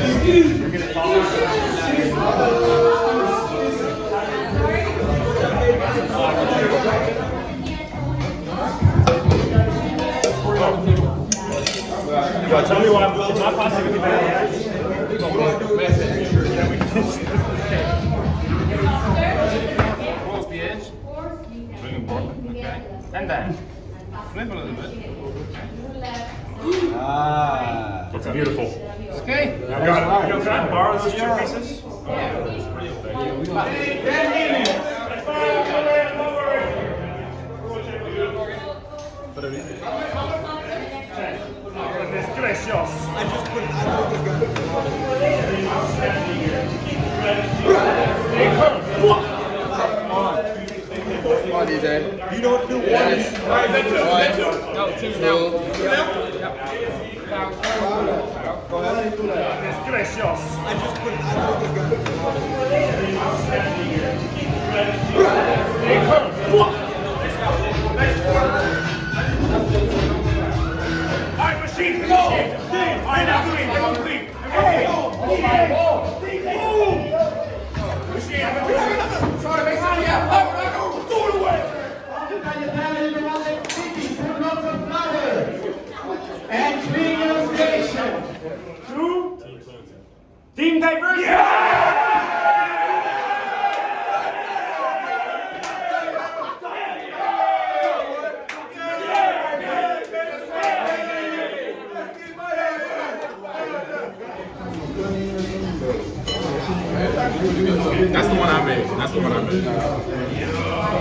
Tell me why it's not possible to be better. Close the edge. Bring it forward. Okay. And then flip a little bit. Ah. That's beautiful. Okay. I got it. You know, can I borrow those 2 pieces? Yeah. Precious. I just put it Come on, DJ. You know what to do? One. Alright, that two. No, 2 now. 2 now? Yep. Go ahead. Precious. I just put it Alright, machine, go! Alright, now clean, everyone clean. Machine, try to make something out. Do it away! And clean station. 2. Team diversion. Yeah! That's the one I made.